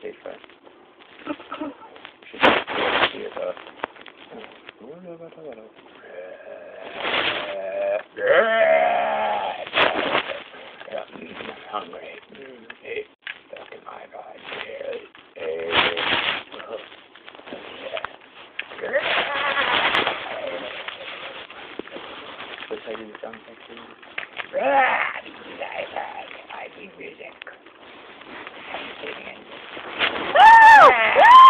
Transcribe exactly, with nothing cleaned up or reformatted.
safe bet. Should see it though. I'm hungry. Hey, stuck in my body. Hey, oh, yeah. Let's try to do the sound effects too. I think music. I'm singing.